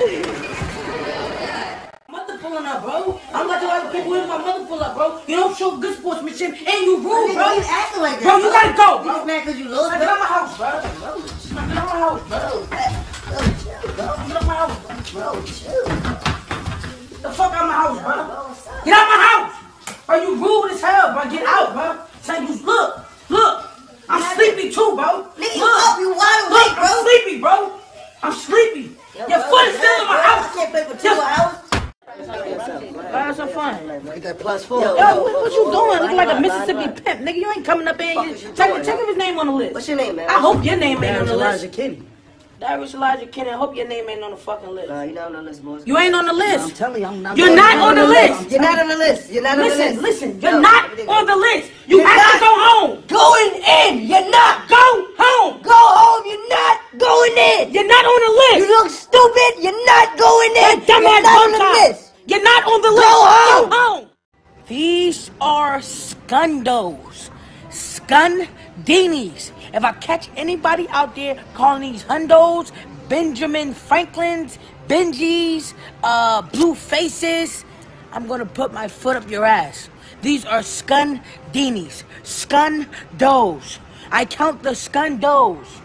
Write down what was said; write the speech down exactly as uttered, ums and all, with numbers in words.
Mother pulling up, bro. I'm about to other people with my mother pull up, bro. You don't show good sportsmanship and you rude, bro. You acting like that. Bro, you gotta go, bro. You mad because you lost, Get out my house, bro. Get out my house, bro. Get out my house, bro. Bro, chill. Get the fuck out my house, bro. Get out my house. Bro, you rude as hell, bro. Get out, bro. Say you look, look. I'm sleepy too, bro. Nigga, you up, you wide Look, awake, bro. I'm sleepy, bro. I'm sleepy. Yo, Your bro, foot is still in my I house. can't play for two hours. Have some fun. Get that plus four. Yo, what, what you doing? Looking like a Mississippi pimp, nigga. You ain't coming up in here. Check, check if his name on the list. What's your name, man? I hope your name ain't on the list. Elijah Kenny. Darius Elijah Kenny. I hope your name ain't on the fucking list. Nah, you're not on the list, boss. You ain't on the I'm list. telling you, I'm not. You're not on the list. You're not on the list. You're not on the Listen, list. listen. You're Yo, not everything- on the list. You You're have not to go home. Going in. You're not. Go home. Go home. You're not going in. You're not on the list. You look stupid. You're not going in. That dumbass You're not on bum the top. list. You're not on the list. home. Go home. These are scundos. Scundinis. If I catch anybody out there calling these hundos, Benjamin Franklins, Benjis, uh, blue faces, I'm gonna put my foot up your ass. These are scundinis. Scundos. I count the scundos.